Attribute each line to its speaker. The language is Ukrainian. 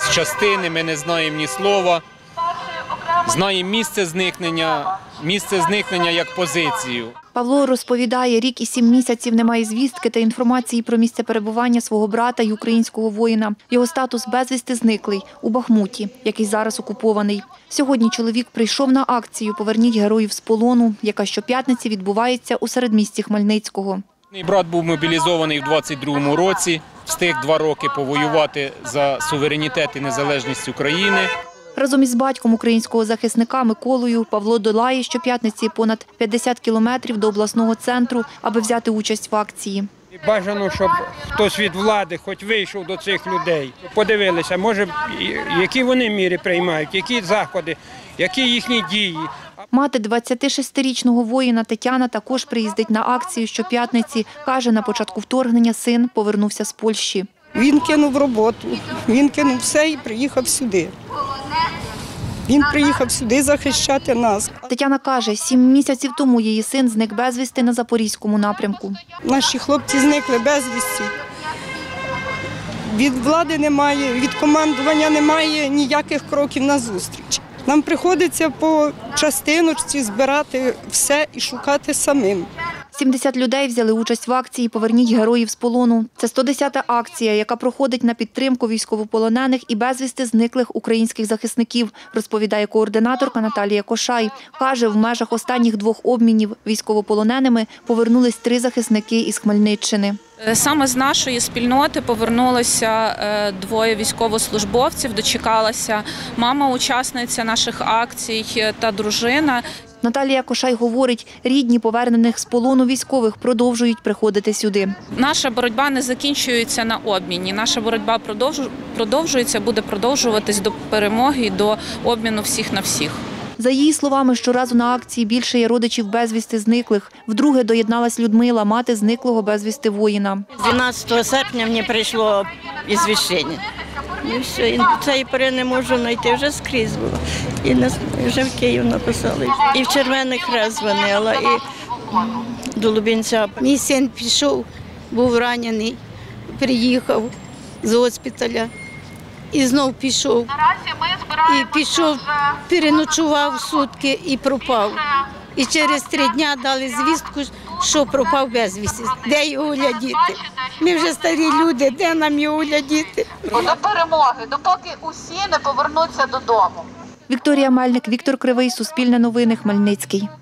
Speaker 1: з частини, ми не знаємо ні слова. Знаємо місце зникнення як позицію.
Speaker 2: Павло розповідає, рік і 7 місяців немає звістки та інформації про місце перебування свого брата й українського воїна. Його статус безвісти зниклий у Бахмуті, який зараз окупований. Сьогодні чоловік прийшов на акцію «Поверніть героїв з полону», яка щоп'ятниці відбувається у середмісті Хмельницького.
Speaker 1: Мій брат був мобілізований в 22-му році, встиг 2 роки повоювати за суверенітет і незалежність України.
Speaker 2: Разом із батьком українського захисника Миколою Павло долає щоп'ятниці понад 50 кілометрів до обласного центру, аби взяти участь в акції.
Speaker 3: Бажано, щоб хтось від влади хоч вийшов до цих людей, подивилися, може, які вони міри приймають, які заходи, які їхні дії.
Speaker 2: Мати 26-річного воїна Тетяна також приїздить на акцію щоп'ятниці. Каже, на початку вторгнення син повернувся з Польщі.
Speaker 4: Він кинув роботу, він кинув все і приїхав сюди. Він приїхав сюди захищати нас.
Speaker 2: Тетяна каже, 7 місяців тому її син зник безвісти на Запорізькому напрямку.
Speaker 4: Наші хлопці зникли безвісті. Від влади немає, від командування немає ніяких кроків назустріч. Нам приходиться по частиночці збирати все і шукати самим.
Speaker 2: 70 людей взяли участь в акції «Поверніть героїв з полону». Це 110-та акція, яка проходить на підтримку військовополонених і безвісти зниклих українських захисників, розповідає координаторка Наталія Кошай. Каже, в межах останніх 2 обмінів військовополоненими повернулись 3 захисники із Хмельниччини.
Speaker 5: Саме з нашої спільноти повернулося 2 військовослужбовців, дочекалася мама учасниця наших акцій та дружина.
Speaker 2: Наталія Кошай говорить, рідні повернених з полону військових продовжують приходити сюди.
Speaker 5: Наша боротьба не закінчується на обміні. Наша боротьба продовжується, буде продовжуватись до перемоги і до обміну всіх на всіх.
Speaker 2: За її словами, щоразу на акції більше є родичів безвісти зниклих. Вдруге доєдналась Людмила, мати зниклого безвісти воїна.
Speaker 6: 12 серпня мені прийшло ізвіщення. І все, і цієї пори не можу знайти, вже скрізь було. І вже в Київ написали. І в Червоний Хрест дзвонила, і до Лубенця.
Speaker 7: Мій син пішов, був ранений, приїхав з госпіталя. І знов пішов. І пішов, переночував сутки і пропав. І через 3 дні дали звістку, що пропав безвісти. Де його глядіти? Ми вже старі люди, де нам його глядіти?
Speaker 8: До перемоги, допоки усі не повернуться додому.
Speaker 2: Вікторія Мельник, Віктор Кривий, Суспільне новини, Хмельницький.